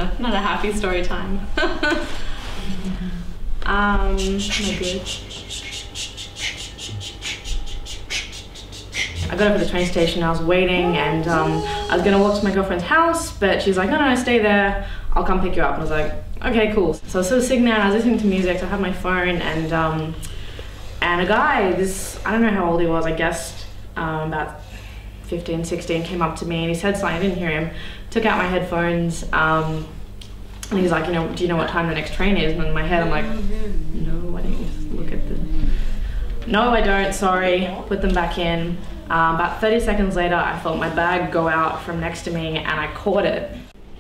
not a happy story time. No good. I got up at the train station, I was waiting, and I was gonna walk to my girlfriend's house, but she's like, no, stay there, I'll come pick you up. And I was like, okay, cool. So I was sort of sitting there and I was listening to music, so I had my phone, and a guy, I don't know how old he was, I guess about 15, 16, came up to me and he said something, I didn't hear him, took out my headphones, and he's like, do you know what time the next train is? And in my head I'm like, no, I didn't just look at the... No, I don't, sorry, put them back in. About 30 seconds later, I felt my bag go out from next to me and I caught it.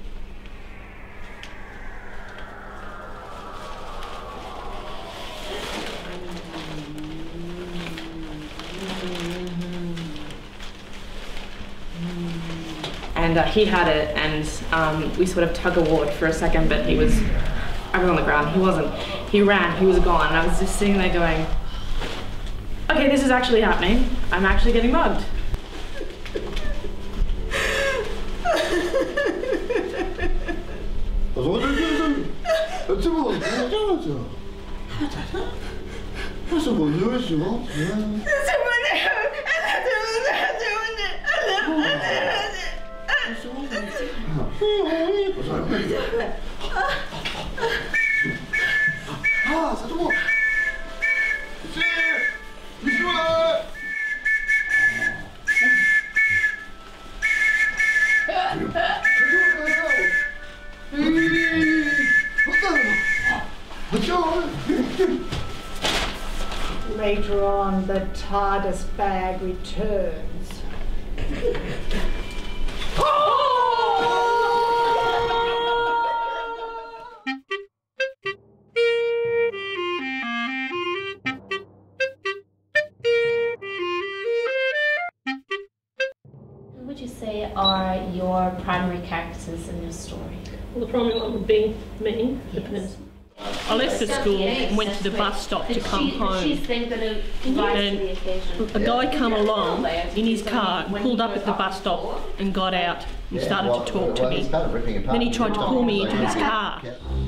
And he had it, and we sort of tug-of-warred for a second, but I was on the ground. He ran, he was gone, and I was just sitting there going, okay, this is actually happening. I'm actually getting mugged. Later on, the TARDIS bag returns. Who would you say are your primary characters in your story? Well, the primary one would be me, the person. I left the school and went to the bus stop to come home, and a guy come along in his car and pulled up at the bus stop and got out and started to talk to me. Then he tried to pull me into his car.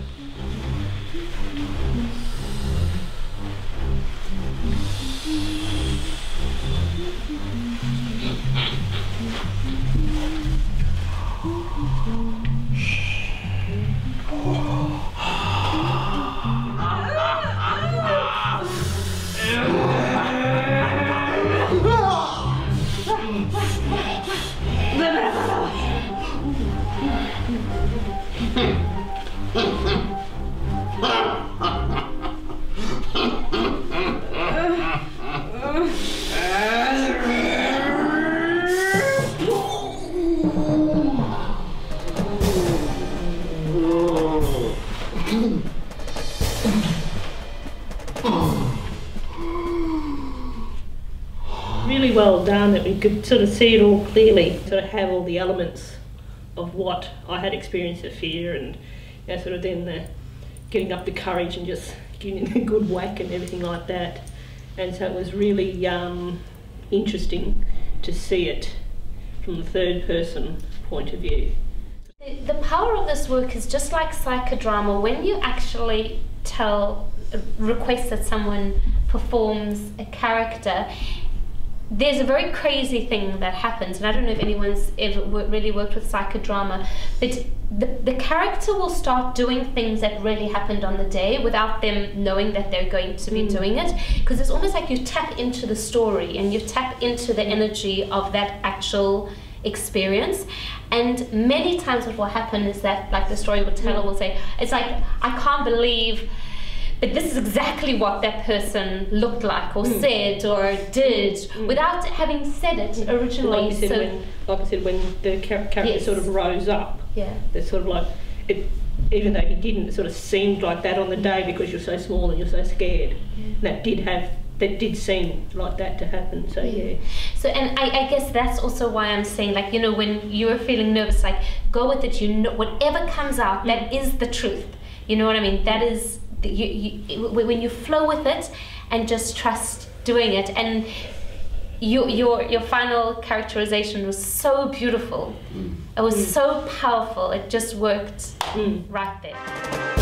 Really well done, that we could sort of see it all clearly, sort of have all the elements of what I had experienced of fear, and sort of then the getting up the courage and just giving it a good whack and everything like that. And so it was really interesting to see it from the third person point of view. The power of this work is just like psychodrama. When you actually request that someone performs a character, there's a very crazy thing that happens, and I don't know if anyone's ever really worked with psychodrama, but the character will start doing things that really happened on the day without them knowing that they're going to be doing it, because it's almost like you tap into the story and you tap into the energy of that actual experience. And many times what will happen is that, like the storyteller will say, it's like, I can't believe, but this is exactly what that person looked like or said or did without having said it originally. Like I said, when the character sort of rose up, it's sort of like, even though he didn't, it sort of seemed like that on the day because you're so small and you're so scared. That did seem like that to happen, so yeah. So, and I guess that's also why I'm saying, like, you know, when you're feeling nervous, like, go with it, you know, whatever comes out, that is the truth. You know what I mean? That is, when you flow with it and just trust doing it. And your final characterization was so beautiful. It was so powerful. It just worked right there.